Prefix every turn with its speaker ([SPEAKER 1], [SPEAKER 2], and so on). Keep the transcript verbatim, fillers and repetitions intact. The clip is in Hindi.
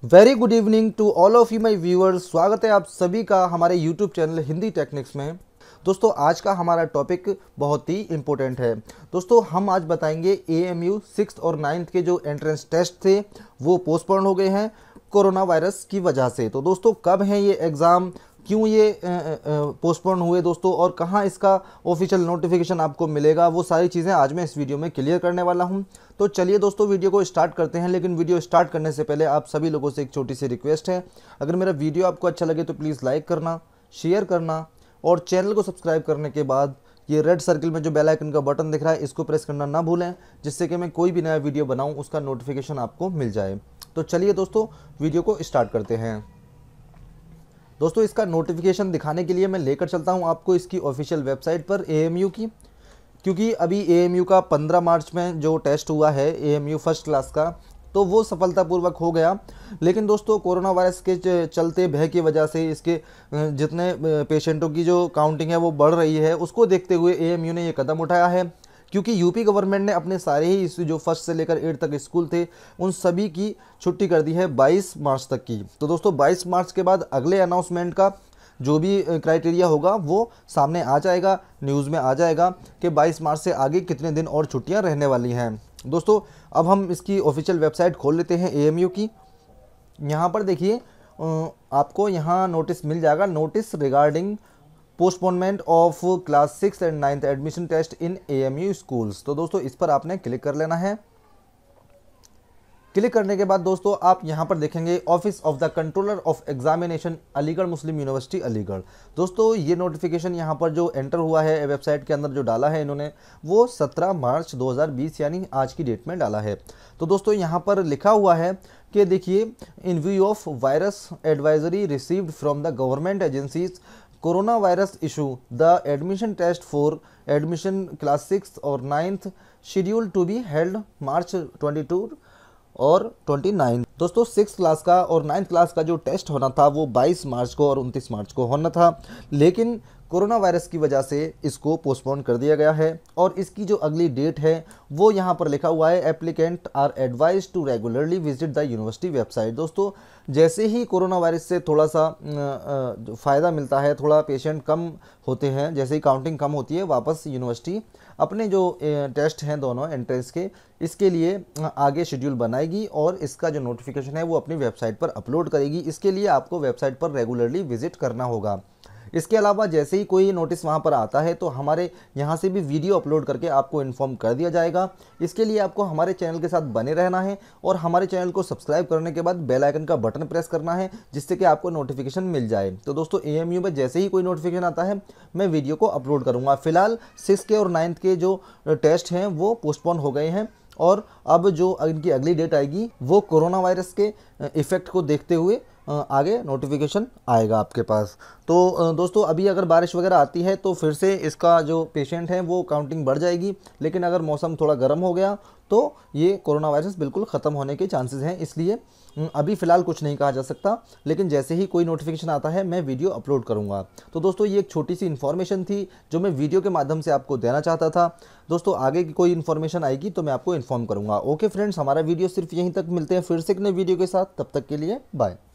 [SPEAKER 1] Very good evening to all of you my viewers. स्वागत है आप सभी का हमारे यूट्यूब चैनल हिंदी टेक्निक्स में। दोस्तों आज का हमारा टॉपिक बहुत ही इम्पोर्टेंट है। दोस्तों हम आज बताएंगे ए एम यू सिक्स और नाइन्थ के जो एंट्रेंस टेस्ट थे वो पोस्टपोन हो गए हैं कोरोना वायरस की वजह से। तो दोस्तों कब हैं ये एग्ज़ाम, क्यों ये पोस्टपोन हुए दोस्तों, और कहाँ इसका ऑफिशियल नोटिफिकेशन आपको मिलेगा, वो सारी चीज़ें आज मैं इस वीडियो में क्लियर करने वाला हूं। तो चलिए दोस्तों वीडियो को स्टार्ट करते हैं। लेकिन वीडियो स्टार्ट करने से पहले आप सभी लोगों से एक छोटी सी रिक्वेस्ट है, अगर मेरा वीडियो आपको अच्छा लगे तो प्लीज़ लाइक करना, शेयर करना और चैनल को सब्सक्राइब करने के बाद ये रेड सर्किल में जो बेल आइकन का बटन दिख रहा है इसको प्रेस करना ना भूलें, जिससे कि मैं कोई भी नया वीडियो बनाऊँ उसका नोटिफिकेशन आपको मिल जाए। तो चलिए दोस्तों वीडियो को स्टार्ट करते हैं। दोस्तों इसका नोटिफिकेशन दिखाने के लिए मैं लेकर चलता हूं आपको इसकी ऑफिशियल वेबसाइट पर ए एम यू की, क्योंकि अभी ए एम यू का पंद्रह मार्च में जो टेस्ट हुआ है A M U first class का, तो वो सफलतापूर्वक हो गया। लेकिन दोस्तों कोरोना वायरस के चलते भय की वजह से इसके जितने पेशेंटों की जो काउंटिंग है वो बढ़ रही है, उसको देखते हुए ए एम यू ने ये कदम उठाया है। क्योंकि यूपी गवर्नमेंट ने अपने सारे ही जो फर्स्ट से लेकर एट तक स्कूल थे उन सभी की छुट्टी कर दी है बाईस मार्च तक की। तो दोस्तों बाईस मार्च के बाद अगले अनाउंसमेंट का जो भी क्राइटेरिया होगा वो सामने आ जाएगा, न्यूज़ में आ जाएगा कि बाईस मार्च से आगे कितने दिन और छुट्टियां रहने वाली हैं। दोस्तों अब हम इसकी ऑफिशियल वेबसाइट खोल लेते हैं ए एम यू की। यहाँ पर देखिए आपको यहाँ नोटिस मिल जाएगा, notice regarding postponement of class six and ninth admission test in A M U schools. तो दोस्तों इस पर आपने क्लिक कर लेना है। क्लिक करने के बाद दोस्तों आप यहाँ पर देखेंगे office of the controller of examination Aligarh Muslim University Aligarh. दोस्तों ये नोटिफिकेशन यहाँ पर जो एंटर हुआ है वेबसाइट के अंदर जो डाला है इन्होंने वो सत्रह मार्च दो हज़ार बीस यानी आज की डेट में डाला है। तो दोस्तों यहाँ पर लिखा हुआ है कि देखिए, in view of virus advisory received from the government agencies corona virus issue the admission test for admission class six और ninth scheduled to be held March twenty two और उनतीस। दोस्तों सिक्स क्लास का और नाइन्थ क्लास का जो टेस्ट होना था वो बाईस मार्च को और उनतीस मार्च को होना था, लेकिन कोरोना वायरस की वजह से इसको पोस्टपोन कर दिया गया है। और इसकी जो अगली डेट है वो यहाँ पर लिखा हुआ है, applicant are advised to regularly visit the university website. दोस्तों जैसे ही कोरोना वायरस से थोड़ा सा फ़ायदा मिलता है, थोड़ा पेशेंट कम होते हैं, जैसे ही काउंटिंग कम होती है, वापस यूनिवर्सिटी अपने जो टेस्ट हैं दोनों एंट्रेंस के, इसके लिए आगे शेड्यूल बनाएगी और इसका जो नोटिफिकेशन है वो अपनी वेबसाइट पर अपलोड करेगी। इसके लिए आपको वेबसाइट पर रेगुलरली विजिट करना होगा। इसके अलावा जैसे ही कोई नोटिस वहाँ पर आता है तो हमारे यहाँ से भी वीडियो अपलोड करके आपको इन्फॉर्म कर दिया जाएगा। इसके लिए आपको हमारे चैनल के साथ बने रहना है और हमारे चैनल को सब्सक्राइब करने के बाद बेल आइकन का बटन प्रेस करना है, जिससे कि आपको नोटिफिकेशन मिल जाए। तो दोस्तों ए एम यू में जैसे ही कोई नोटिफिकेशन आता है मैं वीडियो को अपलोड करूँगा। फिलहाल सिक्स के और नाइन्थ के जो टेस्ट हैं वो पोस्टपोन हो गए हैं और अब जो इनकी अगली डेट आएगी वो कोरोना वायरस के इफ़ेक्ट को देखते हुए आगे नोटिफिकेशन आएगा आपके पास। तो दोस्तों अभी अगर बारिश वगैरह आती है तो फिर से इसका जो पेशेंट है वो काउंटिंग बढ़ जाएगी, लेकिन अगर मौसम थोड़ा गर्म हो गया तो ये कोरोना वायरस बिल्कुल ख़त्म होने के चांसेस हैं। इसलिए अभी फ़िलहाल कुछ नहीं कहा जा सकता, लेकिन जैसे ही कोई नोटिफिकेशन आता है मैं वीडियो अपलोड करूंगा। तो दोस्तों ये एक छोटी सी इन्फॉर्मेशन थी जो मैं वीडियो के माध्यम से आपको देना चाहता था। दोस्तों आगे की कोई इन्फॉर्मेशन आएगी तो मैं आपको इन्फॉर्म करूंगा। ओके फ्रेंड्स, हमारा वीडियो सिर्फ यहीं तक, मिलते हैं फिर से एक नए वीडियो के साथ, तब तक के लिए बाय।